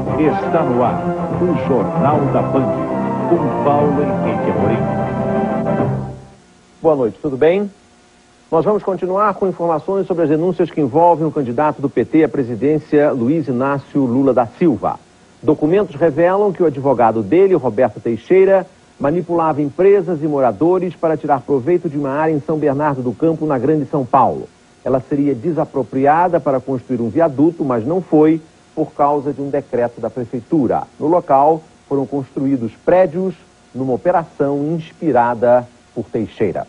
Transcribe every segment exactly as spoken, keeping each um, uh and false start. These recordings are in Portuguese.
Está no ar o Jornal da Band, com Paulo Henrique Amorim. Boa noite, tudo bem? Nós vamos continuar com informações sobre as denúncias que envolvem o candidato do P T à presidência, Luiz Inácio Lula da Silva. Documentos revelam que o advogado dele, Roberto Teixeira, manipulava empresas e moradores para tirar proveito de uma área em São Bernardo do Campo, na Grande São Paulo. Ela seria desapropriada para construir um viaduto, mas não foi, por causa de um decreto da prefeitura. No local, foram construídos prédios numa operação inspirada por Teixeira.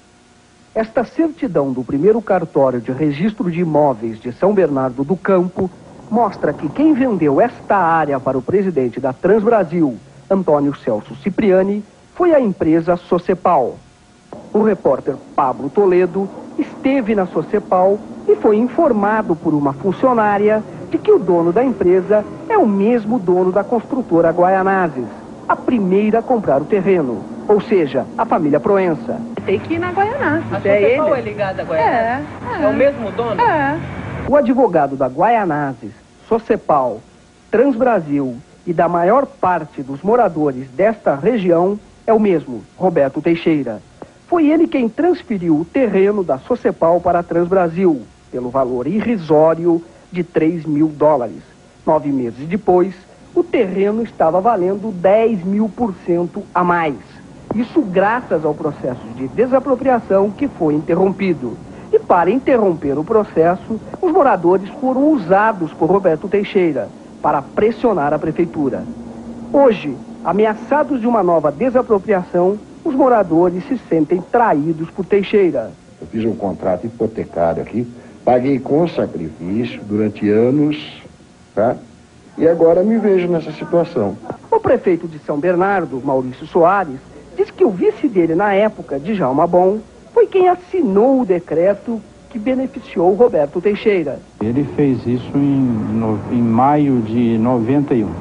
Esta certidão do primeiro cartório de registro de imóveis de São Bernardo do Campo mostra que quem vendeu esta área para o presidente da Transbrasil, Antônio Celso Cipriani, foi a empresa Socepal. O repórter Pablo Toledo esteve na Socepal e foi informado por uma funcionária de que o dono da empresa é o mesmo dono da construtora Guaianazes, a primeira a comprar o terreno, ou seja, a família Proença. Tem que ir na Guaianazes. A é ele? é ligada a Guaianazes? É, é. É o mesmo dono? É. O advogado da Guaianazes, Socepal, Transbrasil e da maior parte dos moradores desta região é o mesmo, Roberto Teixeira. Foi ele quem transferiu o terreno da Socepal para a Transbrasil, pelo valor irrisório de três mil dólares. Nove meses depois, o terreno estava valendo dez mil por cento a mais. Isso graças ao processo de desapropriação que foi interrompido. E para interromper o processo, os moradores foram usados por Roberto Teixeira para pressionar a prefeitura. Hoje, ameaçados de uma nova desapropriação, os moradores se sentem traídos por Teixeira. Eu fiz um contrato hipotecário aqui, paguei com sacrifício durante anos, tá? E agora me vejo nessa situação. O prefeito de São Bernardo, Maurício Soares, diz que o vice dele na época, Djalma Bom, foi quem assinou o decreto que beneficiou Roberto Teixeira. Ele fez isso em, no, em maio de noventa e um.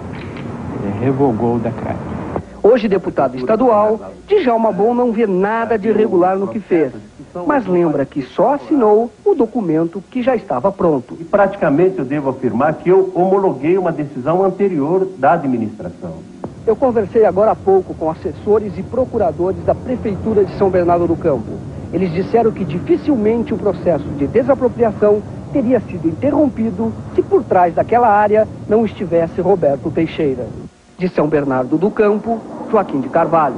Ele revogou o decreto. Hoje, deputado estadual, Djalma Bom não vê nada de irregular no que fez, mas lembra que só assinou o documento que já estava pronto. E praticamente eu devo afirmar que eu homologuei uma decisão anterior da administração. Eu conversei agora há pouco com assessores e procuradores da Prefeitura de São Bernardo do Campo. Eles disseram que dificilmente o processo de desapropriação teria sido interrompido se por trás daquela área não estivesse Roberto Teixeira. De São Bernardo do Campo, Joaquim de Carvalho.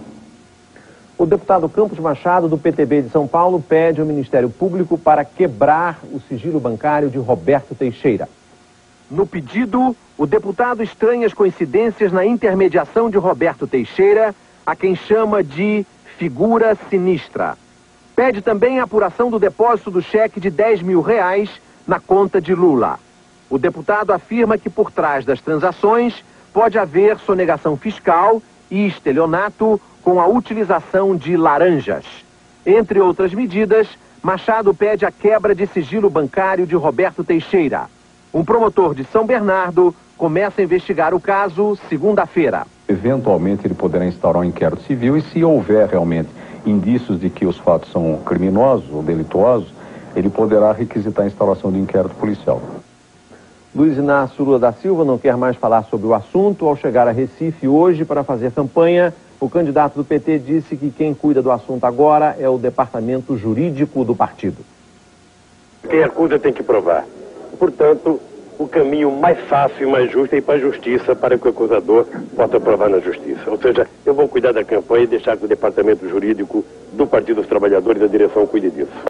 O deputado Campos Machado, do P T B de São Paulo, pede ao Ministério Público para quebrar o sigilo bancário de Roberto Teixeira. No pedido, o deputado estranha as coincidências na intermediação de Roberto Teixeira, a quem chama de figura sinistra. Pede também a apuração do depósito do cheque de dez mil reais na conta de Lula. O deputado afirma que por trás das transações pode haver sonegação fiscal e estelionato com a utilização de laranjas. Entre outras medidas, Machado pede a quebra de sigilo bancário de Roberto Teixeira. Um promotor de São Bernardo começa a investigar o caso segunda-feira. Eventualmente ele poderá instaurar um inquérito civil e, se houver realmente indícios de que os fatos são criminosos ou delituosos, ele poderá requisitar a instauração de inquérito policial. Luiz Inácio Lula da Silva não quer mais falar sobre o assunto. Ao chegar a Recife hoje para fazer campanha, o candidato do P T disse que quem cuida do assunto agora é o departamento jurídico do partido. Quem acusa tem que provar. Portanto, o caminho mais fácil e mais justo é ir para a justiça para que o acusador possa provar na justiça. Ou seja, eu vou cuidar da campanha e deixar que o departamento jurídico do Partido dos Trabalhadores e da direção cuide disso.